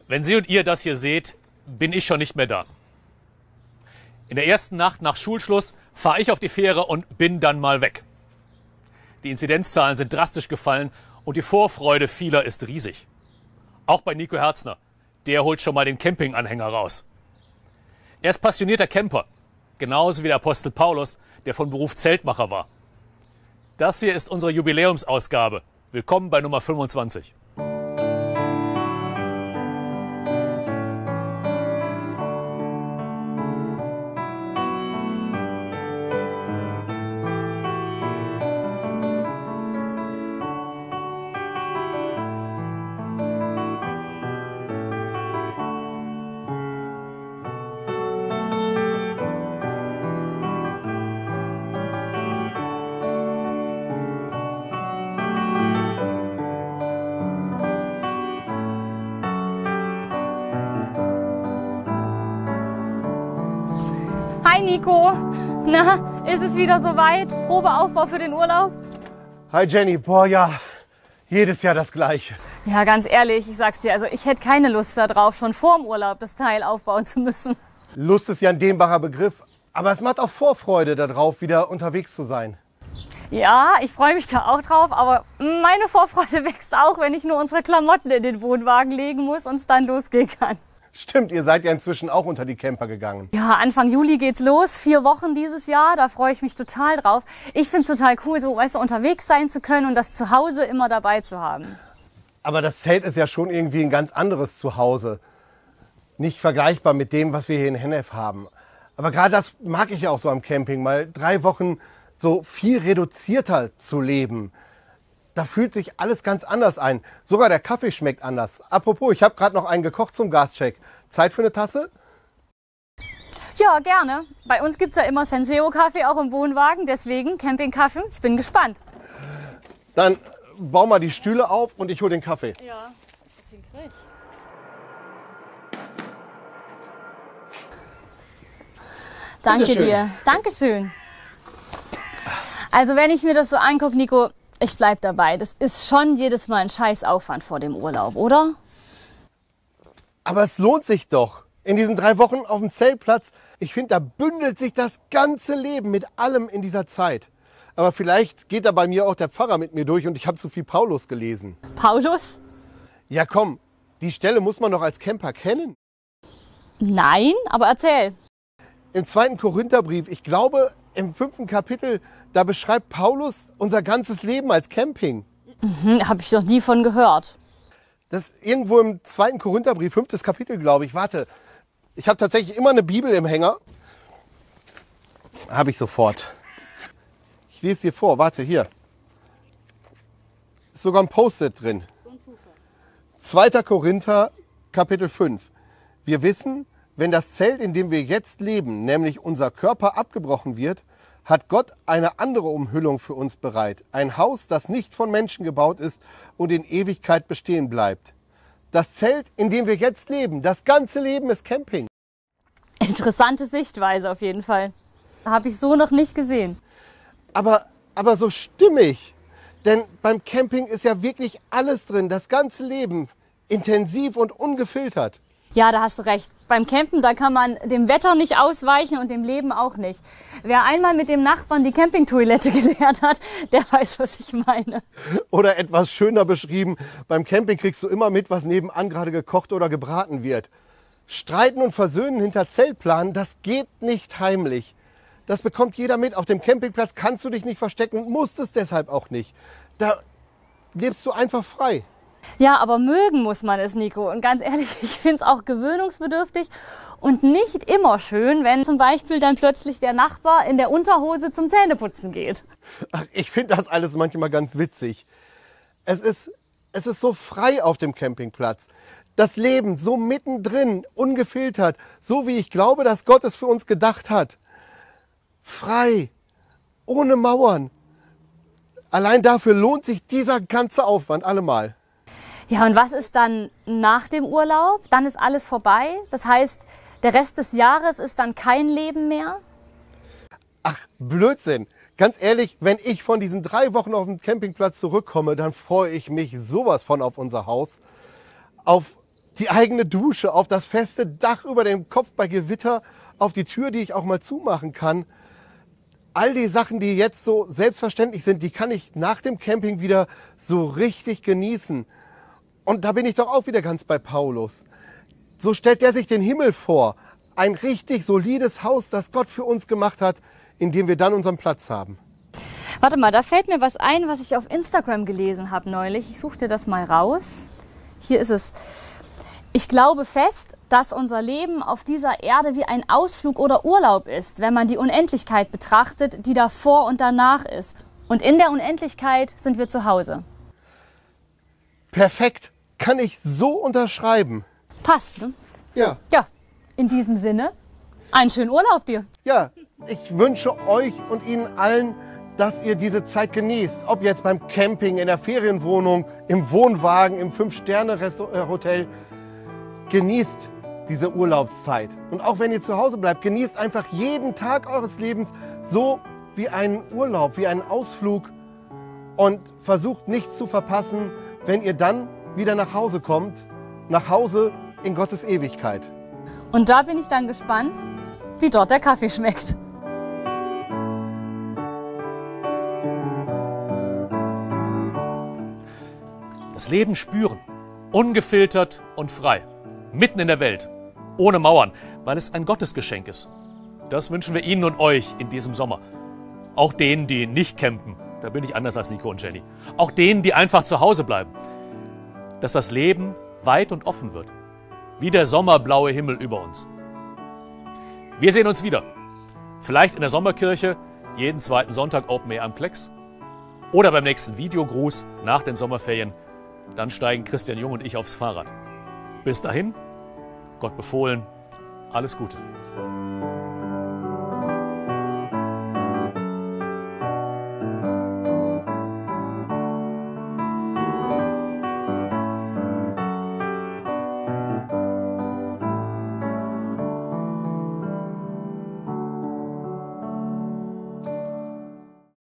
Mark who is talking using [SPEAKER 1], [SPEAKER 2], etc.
[SPEAKER 1] Wenn Sie und ihr das hier seht, bin ich schon nicht mehr da. In der ersten Nacht nach Schulschluss fahre ich auf die Fähre und bin dann mal weg. Die Inzidenzzahlen sind drastisch gefallen und die Vorfreude vieler ist riesig. Auch bei Nico Herzner. Der holt schon mal den Campinganhänger raus. Er ist passionierter Camper, genauso wie der Apostel Paulus, der von Beruf Zeltmacher war. Das hier ist unsere Jubiläumsausgabe. Willkommen bei Nummer 25.
[SPEAKER 2] Hi Nico, na, ist es wieder soweit? Probeaufbau für den Urlaub?
[SPEAKER 3] Hi Jenny, boah ja, jedes Jahr das Gleiche.
[SPEAKER 2] Ja, ganz ehrlich, ich sag's dir, also ich hätte keine Lust darauf, schon vorm Urlaub das Teil aufbauen zu müssen.
[SPEAKER 3] Lust ist ja ein dehnbarer Begriff, aber es macht auch Vorfreude darauf, wieder unterwegs zu sein.
[SPEAKER 2] Ja, ich freue mich da auch drauf, aber meine Vorfreude wächst auch, wenn ich nur unsere Klamotten in den Wohnwagen legen muss und es dann losgehen kann.
[SPEAKER 3] Stimmt, ihr seid ja inzwischen auch unter die Camper gegangen.
[SPEAKER 2] Ja, Anfang Juli geht's los, 4 Wochen dieses Jahr, da freue ich mich total drauf. Ich find's total cool, so weißt du, unterwegs sein zu können und das Zuhause immer dabei zu haben.
[SPEAKER 3] Aber das Zelt ist ja schon irgendwie ein ganz anderes Zuhause. Nicht vergleichbar mit dem, was wir hier in Hennef haben. Aber gerade das mag ich ja auch so am Camping, mal 3 Wochen so viel reduzierter zu leben. Da fühlt sich alles ganz anders ein. Sogar der Kaffee schmeckt anders. Apropos, ich habe gerade noch einen gekocht zum Gascheck. Zeit für eine Tasse?
[SPEAKER 2] Ja, gerne. Bei uns gibt's ja immer Senseo-Kaffee auch im Wohnwagen, deswegen Campingkaffee. Ich bin gespannt.
[SPEAKER 3] Dann bau mal die Stühle auf und ich hole den Kaffee.
[SPEAKER 2] Ja, das hinkrieg ich. Danke
[SPEAKER 3] Bitteschön.
[SPEAKER 2] dir. Dankeschön. Also wenn ich mir das so angucke, Nico, ich bleib dabei. Das ist schon jedes Mal ein Scheißaufwand vor dem Urlaub, oder?
[SPEAKER 3] Aber es lohnt sich doch. In diesen 3 Wochen auf dem Zeltplatz, ich finde, da bündelt sich das ganze Leben mit allem in dieser Zeit. Aber vielleicht geht da bei mir auch der Pfarrer mit mir durch und ich habe zu viel Paulus gelesen.
[SPEAKER 2] Paulus?
[SPEAKER 3] Ja komm, die Stelle muss man doch als Camper kennen.
[SPEAKER 2] Nein, aber erzähl.
[SPEAKER 3] Im 2. Korintherbrief, ich glaube im 5. Kapitel, da beschreibt Paulus unser ganzes Leben als Camping.
[SPEAKER 2] Habe ich noch nie von gehört.
[SPEAKER 3] Das ist irgendwo im 2. Korintherbrief, 5. Kapitel, glaube ich. Warte, ich habe tatsächlich immer eine Bibel im Hänger. Habe ich sofort. Ich lese dir vor, warte, hier. Ist sogar ein Post-it drin. 2. Korinther, Kapitel 5. Wir wissen, wenn das Zelt, in dem wir jetzt leben, nämlich unser Körper, abgebrochen wird, hat Gott eine andere Umhüllung für uns bereit. Ein Haus, das nicht von Menschen gebaut ist und in Ewigkeit bestehen bleibt. Das Zelt, in dem wir jetzt leben, das ganze Leben ist Camping.
[SPEAKER 2] Interessante Sichtweise auf jeden Fall. Habe ich so noch nicht gesehen.
[SPEAKER 3] Aber so stimmig. Denn beim Camping ist ja wirklich alles drin, das ganze Leben, intensiv und ungefiltert.
[SPEAKER 2] Ja, da hast du recht. Beim Campen, da kann man dem Wetter nicht ausweichen und dem Leben auch nicht. Wer einmal mit dem Nachbarn die Campingtoilette geleert hat, der weiß, was ich meine.
[SPEAKER 3] Oder etwas schöner beschrieben, beim Camping kriegst du immer mit, was nebenan gerade gekocht oder gebraten wird. Streiten und Versöhnen hinter Zeltplan, das geht nicht heimlich. Das bekommt jeder mit. Auf dem Campingplatz kannst du dich nicht verstecken und musst es deshalb auch nicht. Da lebst du einfach frei.
[SPEAKER 2] Ja, aber mögen muss man es, Nico. Und ganz ehrlich, ich finde es auch gewöhnungsbedürftig und nicht immer schön, wenn zum Beispiel dann plötzlich der Nachbar in der Unterhose zum Zähneputzen geht.
[SPEAKER 3] Ach, ich finde das alles manchmal ganz witzig. Es ist so frei auf dem Campingplatz. Das Leben so mittendrin, ungefiltert, so wie ich glaube, dass Gott es für uns gedacht hat. Frei, ohne Mauern. Allein dafür lohnt sich dieser ganze Aufwand allemal.
[SPEAKER 2] Ja, und was ist dann nach dem Urlaub? Dann ist alles vorbei. Das heißt, der Rest des Jahres ist dann kein Leben mehr?
[SPEAKER 3] Ach, Blödsinn. Ganz ehrlich, wenn ich von diesen 3 Wochen auf dem Campingplatz zurückkomme, dann freue ich mich sowas von auf unser Haus. Auf die eigene Dusche, auf das feste Dach über dem Kopf bei Gewitter, auf die Tür, die ich auch mal zumachen kann. All die Sachen, die jetzt so selbstverständlich sind, die kann ich nach dem Camping wieder so richtig genießen. Und da bin ich doch auch wieder ganz bei Paulus. So stellt er sich den Himmel vor. Ein richtig solides Haus, das Gott für uns gemacht hat, in dem wir dann unseren Platz haben.
[SPEAKER 2] Warte mal, da fällt mir was ein, was ich auf Instagram gelesen habe neulich. Ich suche dir das mal raus. Hier ist es. Ich glaube fest, dass unser Leben auf dieser Erde wie ein Ausflug oder Urlaub ist, wenn man die Unendlichkeit betrachtet, die davor und danach ist. Und in der Unendlichkeit sind wir zu Hause.
[SPEAKER 3] Perfekt, kann ich so unterschreiben.
[SPEAKER 2] Passt, ne?
[SPEAKER 3] Ja.
[SPEAKER 2] Ja, in diesem Sinne, einen schönen Urlaub dir.
[SPEAKER 3] Ja, ich wünsche euch und Ihnen allen, dass ihr diese Zeit genießt. Ob jetzt beim Camping, in der Ferienwohnung, im Wohnwagen, im 5-Sterne-Hotel. Genießt diese Urlaubszeit. Und auch wenn ihr zu Hause bleibt, genießt einfach jeden Tag eures Lebens so wie einen Urlaub, wie einen Ausflug. Und versucht nichts zu verpassen, wenn ihr dann wieder nach Hause kommt. Nach Hause in Gottes Ewigkeit.
[SPEAKER 2] Und da bin ich dann gespannt, wie dort der Kaffee schmeckt.
[SPEAKER 1] Das Leben spüren, ungefiltert und frei, mitten in der Welt, ohne Mauern, weil es ein Gottesgeschenk ist. Das wünschen wir Ihnen und euch in diesem Sommer. Auch denen, die nicht campen, da bin ich anders als Nico und Jenny. Auch denen, die einfach zu Hause bleiben. Dass das Leben weit und offen wird, wie der sommerblaue Himmel über uns. Wir sehen uns wieder. Vielleicht in der Sommerkirche, jeden zweiten Sonntag Open Air am Klecks. Oder beim nächsten Videogruß nach den Sommerferien. Dann steigen Christian Jung und ich aufs Fahrrad. Bis dahin, Gott befohlen, alles Gute.